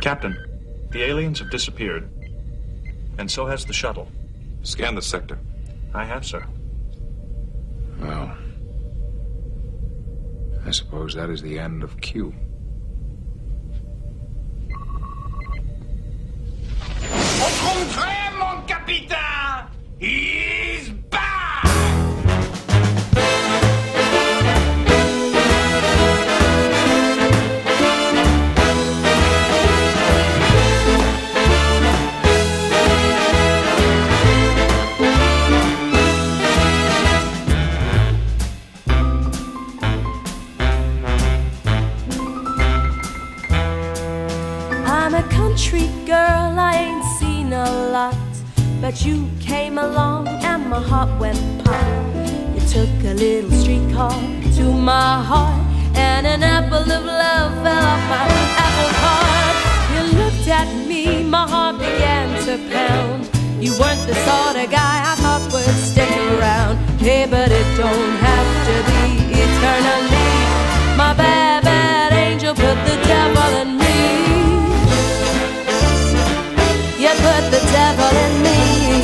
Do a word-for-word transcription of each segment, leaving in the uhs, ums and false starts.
Captain, the aliens have disappeared. And so has the shuttle. Scan the sector. I have, sir. Well, I suppose that is the end of Q. Au contraire, mon capitaine! He's back! I'm a country girl, I ain't seen a lot, but you came along and my heart went pop. You took a little streetcar to my heart, and an apple of love fell off my apple cart. You looked at me, my heart began to pound. You weren't the sort of guy I thought would stick around. Hey, but it don't have to be eternally. My bad, bad angel put the devil in me. You put the devil in me.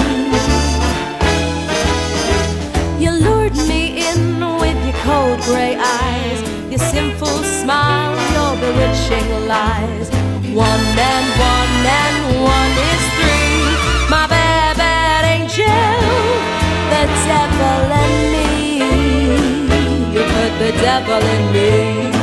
You lured me in with your cold gray eyes, your sinful smile, your bewitching lies. One and one and one is three. My bad, bad angel, the devil in me. You put the devil in me.